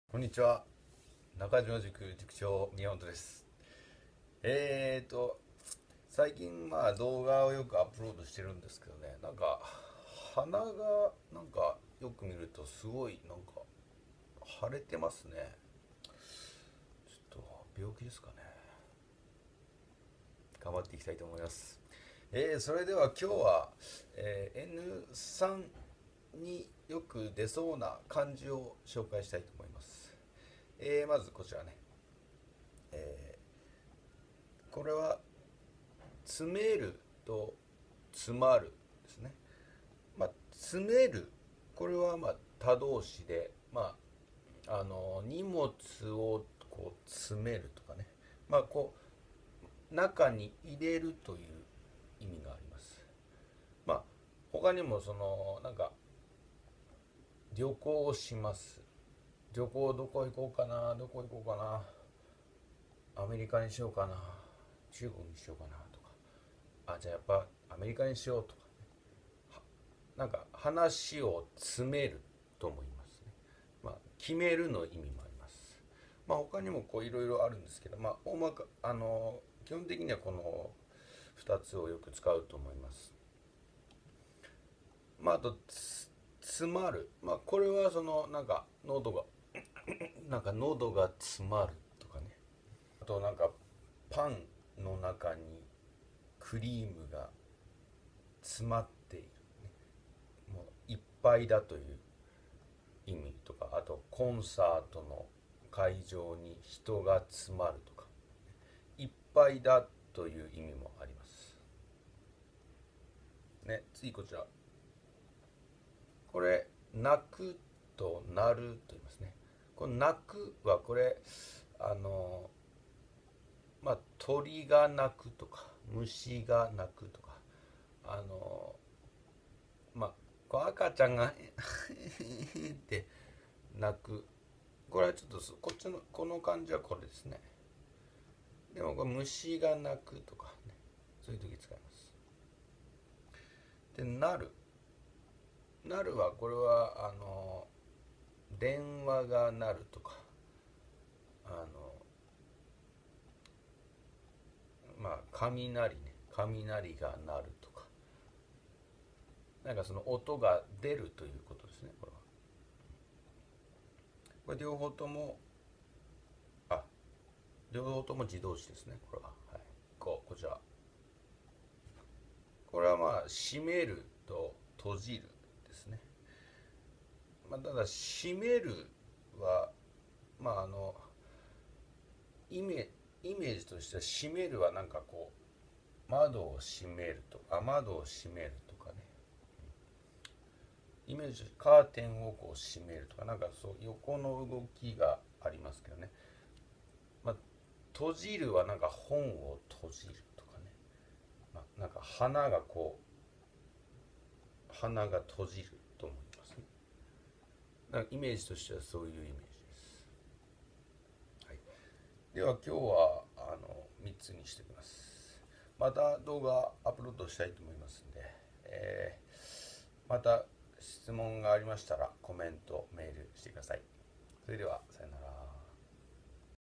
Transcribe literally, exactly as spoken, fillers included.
こんにちは。中島塾塾長宮本です。えーと、最近まあ動画をよくアップロードしてるんですけどね、なんか鼻がなんかよく見るとすごいなんか腫れてますね。ちょっと病気ですかね。頑張っていきたいと思います。えー、それでは今日は、えー エヌスリー によく出そうな漢字を紹介したいと思います。えー、まずこちらね。えーこれは詰めると詰まるですね。まあ、詰める、これはまあ他動詞で、まあ、あの荷物をこう詰めるとかね、まあこう中に入れるという意味があります。まあ他にもそのなんか旅行をします。旅行どこ行こうかな、どこ行こうかな、アメリカにしようかな、中国にしようかなとか、あ、じゃあやっぱアメリカにしようとか、なんか話を詰めるとも言いますね。まあ、決めるの意味もあります。まあ、他にもこういろいろあるんですけど、まあ、大まかあの基本的にはこのふたつをよく使うと思います。まあ、あとつ詰まる、まあ、これはそのなんか喉がなんか喉が詰まるとかね。あとなんかパンの中にクリームが詰まっている、もういっぱいだという意味とか、あとコンサートの会場に人が集まるとか、いっぱいだという意味もありますね。次こちら、これ泣くとなると言いますね。この泣くはこれあのまあ鳥が鳴くとか虫が鳴くとか、あのまあこう赤ちゃんがって泣く、これはちょっとこっちのこの漢字はこれですね。でもこれ虫が鳴くとかね、そういう時使います。で、なる。なるは、これは、あの、電話が鳴るとか、あの、まあ、雷ね、雷が鳴るとか、なんかその音が出るということですね、これは。これ両方とも、あ、両方とも自動詞ですね、これは。はい。こう、こちら。これはまあ、閉めると閉じるですね。まあ、ただ、閉めるは、まあ、あの、イメイメージとしては閉めるはなんかこう窓を閉めるとか窓を閉めるとかね、イメージカーテンをこう閉めるとか、なんかそう横の動きがありますけどね。まあ、閉じるはなんか本を閉じるとかね、まあ、なんか花がこう花が閉じると思いますね。なんかイメージとしてはそういうイメージです。はい、では今日はあのみっつにしておきます。また動画アップロードしたいと思いますんで、えーまた質問がありましたらコメントメールしてください。それではさよなら。